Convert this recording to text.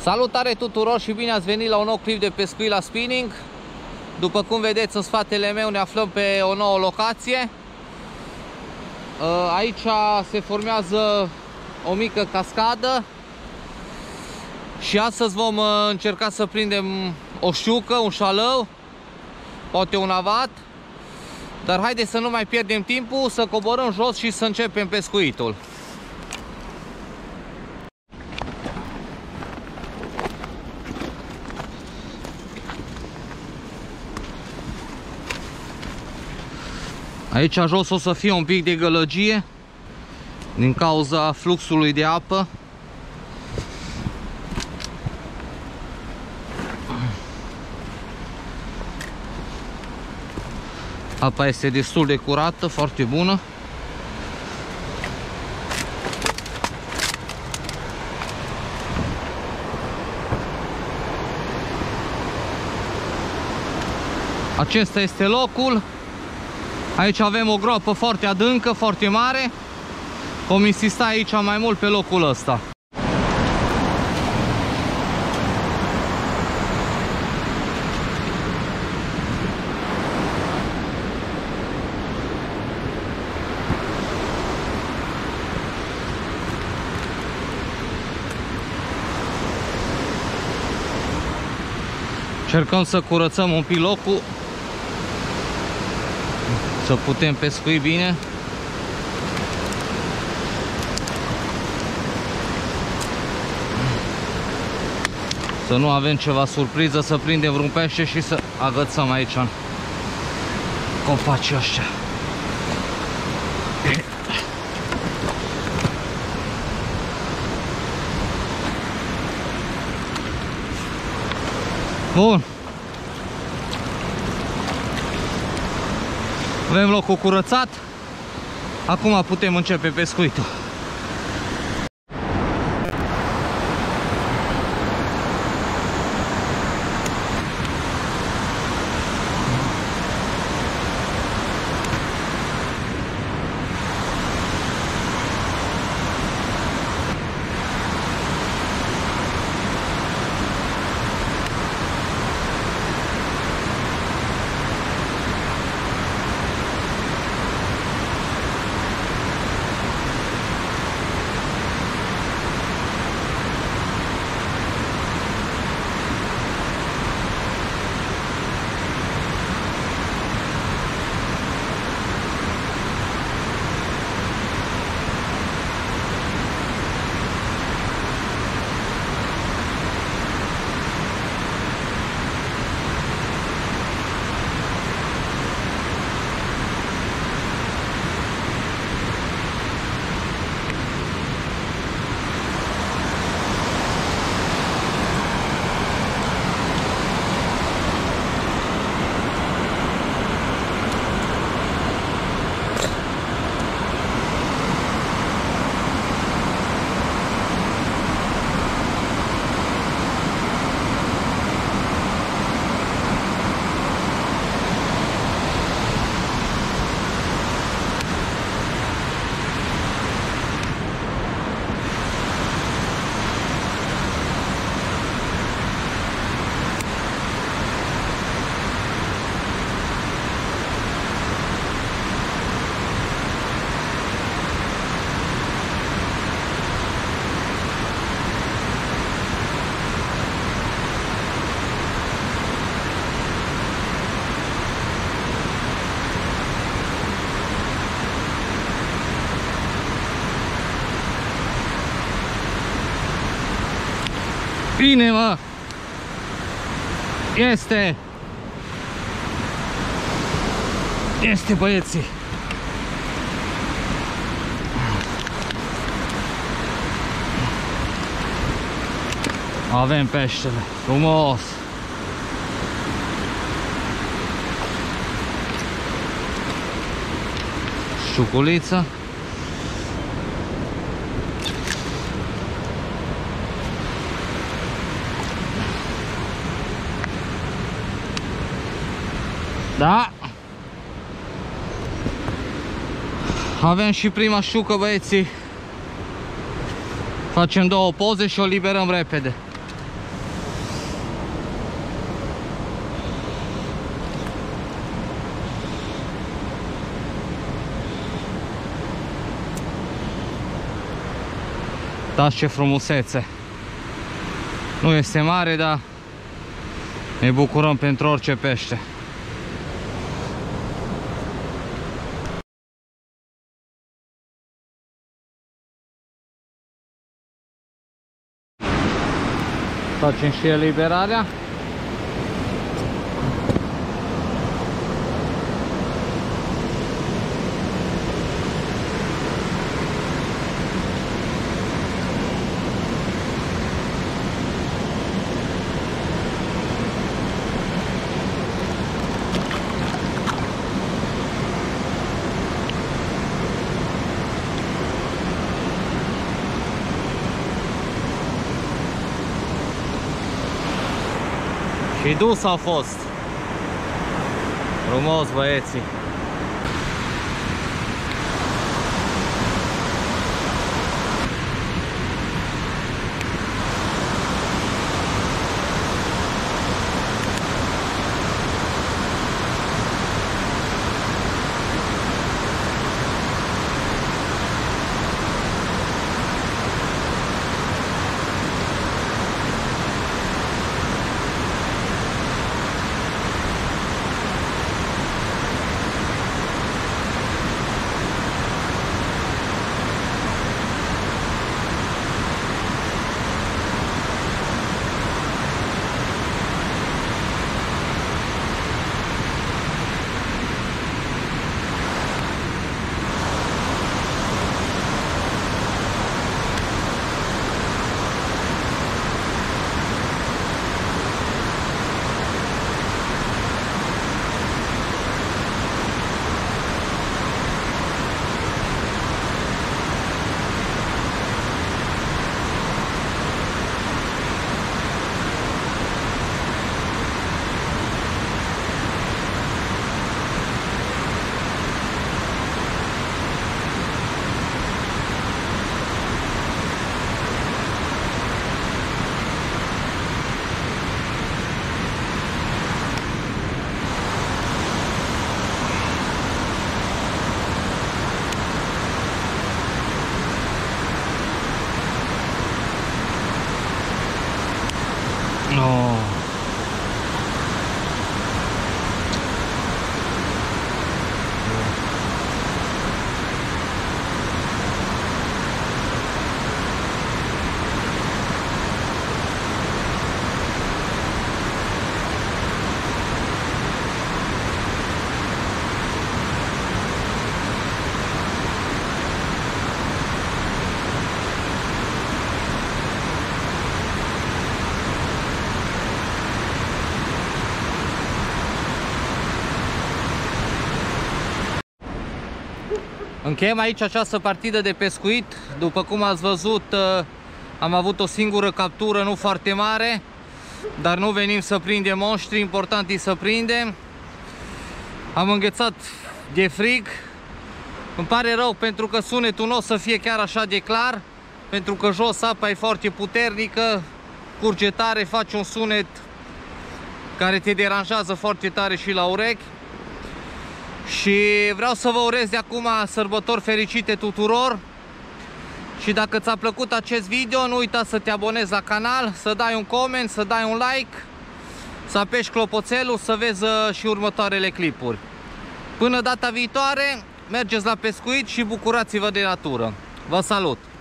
Salutare tuturor și bine ați venit la un nou clip de pescuit la spinning. După cum vedeți în spatele meu ne aflăm pe o nouă locație. Aici se formează o mică cascadă și astăzi vom încerca să prindem o știucă, un șalău, poate un avat. Dar haideți să nu mai pierdem timpul, să coborâm jos și să începem pescuitul. Aici jos o să fie un pic de gălăgie din cauza fluxului de apă. Apa este destul de curată, foarte bună. Acesta este locul. Aici avem o groapă foarte adâncă, foarte mare. Vom insista aici mai mult pe locul ăsta. Încercăm să curățăm un pic locul, să putem pescui bine. Să nu avem ceva surpriză, să prindem vreun pește și să agățăm aici în copacii ăștia. Bun. Avem locul curățat. Acum putem începe pescuitul. Bine, mă! Este! Este, băieții! Avem peștele, frumos! Șuculiță. Da. Avem și prima știucă, băieții. Facem două poze și o liberăm repede. Uitați ce frumusețe. Nu este mare, dar ne bucurăm pentru orice pește. Facem și eliberarea. Și dus au fost. Frumos, băieții. No. Încheiem aici această partidă de pescuit. După cum ați văzut, am avut o singură captură, nu foarte mare, dar nu venim să prindem monștri, important e să prindem. Am înghețat de frig. Îmi pare rău pentru că sunetul nu o să fie chiar așa de clar, pentru că jos apa e foarte puternică, curge tare, face un sunet care te deranjează foarte tare și la urechi. Și vreau să vă urez de acum sărbători fericite tuturor. Și dacă ți-a plăcut acest video, nu uita să te abonezi la canal, să dai un coment, să dai un like, să apeși clopoțelul, să vezi și următoarele clipuri. Până data viitoare, mergeți la pescuit și bucurați-vă de natură. Vă salut!